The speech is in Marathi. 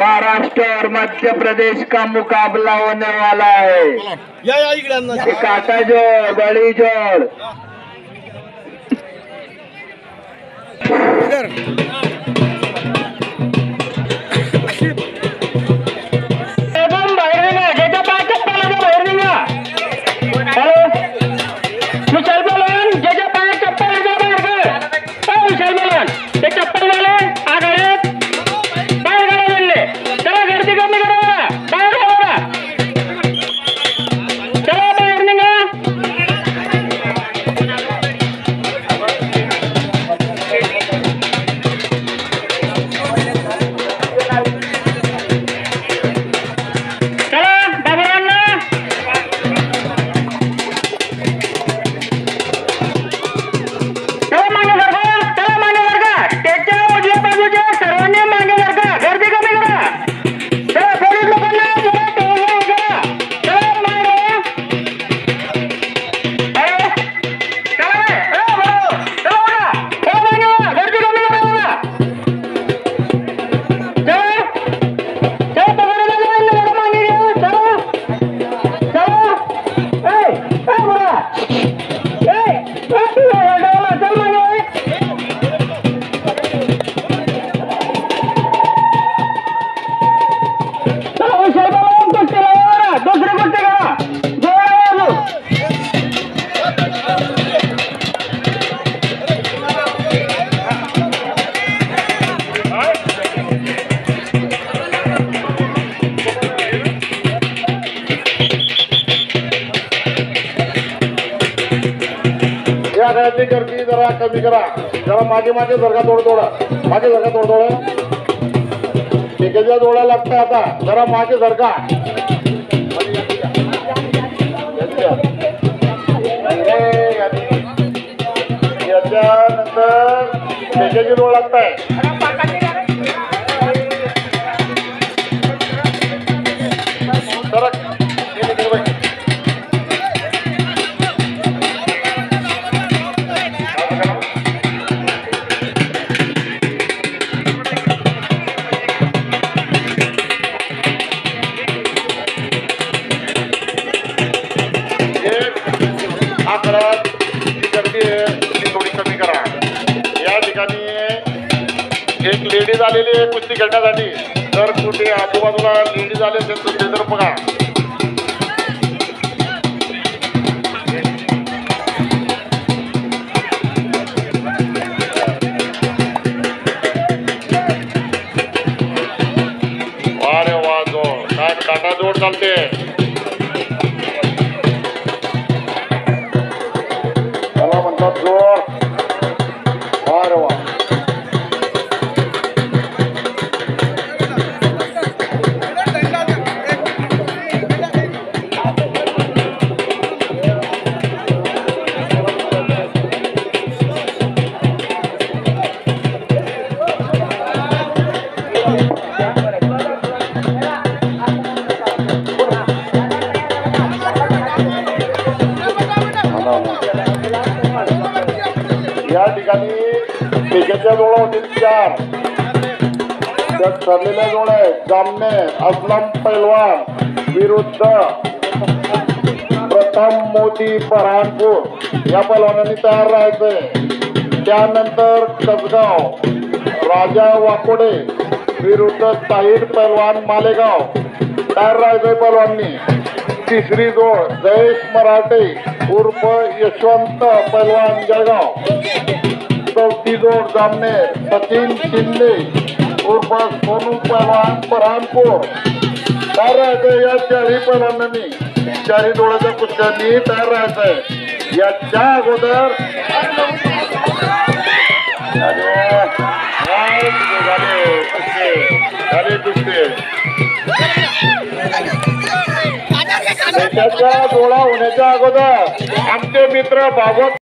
महाराष्ट्र और मध्य प्रदेश का मुकाबला होने वाला है। काटा जोड़, बड़ी जोड़। गर्दी जरा कमी करा, जरा मागे मागे जरगा थोडा मागे जरगा थोडं टेकेच्या जोड्या लागतं आता, जरा मागे जरगा याच्यानंतर टेकेची जोड लागताय। एक लेडीज आलेली आहे कुस्ती खेळण्यासाठी, जर कुठे आजूबाजूला लेडीज आले असेल तर ते जर बघा। अरे वा, जोड काय काटा जोड चालते, त्याला म्हणतात जोड। अरे वा, या ठिकाणी टेकेच्या जोड्या होतील 4, त्यात ठरलेल्या जोड्या आहेत जामने असलम पहलवान विरुद्ध प्रथम मोदी बऱ्हाणपूर या पहलवानांनी तयार राहायचंय। त्यानंतर कसगाव राजा वाकोडे विरुद्ध साहिर पहलवान मालेगाव तयार राहायचंय पहलवाननी। तिसरी जोड जयेश मराठे उर्फ यशवंत पहलवान जळगाव। चौथी जोड जामने सचिन शिंदे उर्फ सोनू पहलवान बऱ्हाणपूर तयार राहायचंय। या 4ही पहलवानांनी 4ही जोड्याच्या कुस्त्यांनी तयार राहायचंय। याच्या अगोदर झाले कुस्ती त्याच्या जोडा होण्याच्या अगोदर आमचे मित्र भागवत